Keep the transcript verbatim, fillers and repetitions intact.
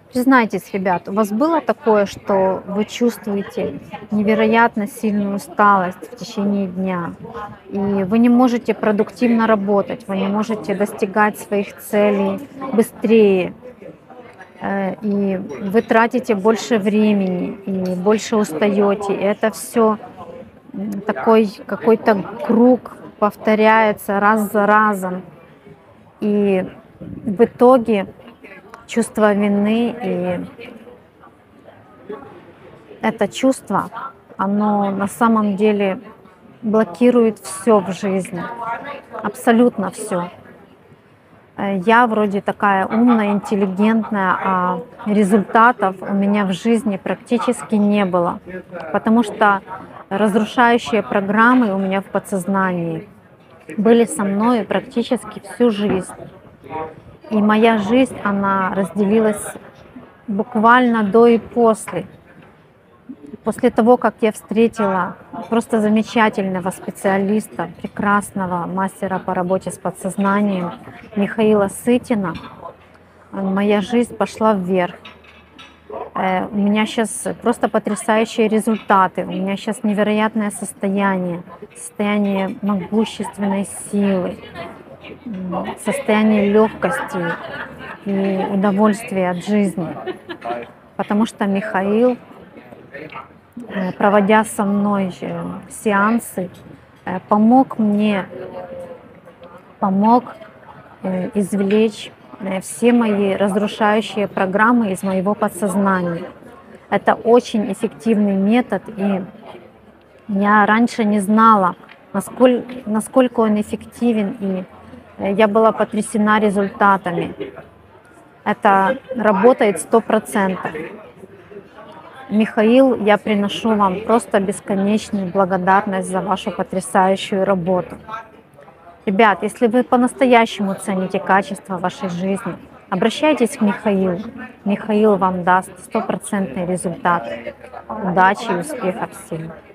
Признайтесь, ребят, у вас было такое, что вы чувствуете невероятно сильную усталость в течение дня, и вы не можете продуктивно работать, вы не можете достигать своих целей быстрее, э, и вы тратите больше времени и больше устаете. И это все такой какой-то круг повторяется раз за разом. И в итоге чувство вины и это чувство, оно на самом деле блокирует все в жизни, абсолютно все. Я вроде такая умная, интеллигентная, а результатов у меня в жизни практически не было, потому что разрушающие программы у меня в подсознании были со мной практически всю жизнь. И моя жизнь, она разделилась буквально до и после. После того, как я встретила просто замечательного специалиста, прекрасного мастера по работе с подсознанием Михаила Сытина, моя жизнь пошла вверх. Э, У меня сейчас просто потрясающие результаты, у меня сейчас невероятное состояние, состояние могущественной силы, м, состояние легкости и удовольствия от жизни. Потому что Михаил, э, проводя со мной э, сеансы, э, помог мне, помог э, извлечь э, все мои разрушающие программы из моего подсознания. Это очень эффективный метод, и я раньше не знала, насколько, насколько он эффективен, и э, я была потрясена результатами. Это работает сто процентов. Михаил, я приношу вам просто бесконечную благодарность за вашу потрясающую работу. Ребят, если вы по-настоящему цените качество вашей жизни, обращайтесь к Михаилу. Михаил вам даст стопроцентный результат. Удачи и успехов всем!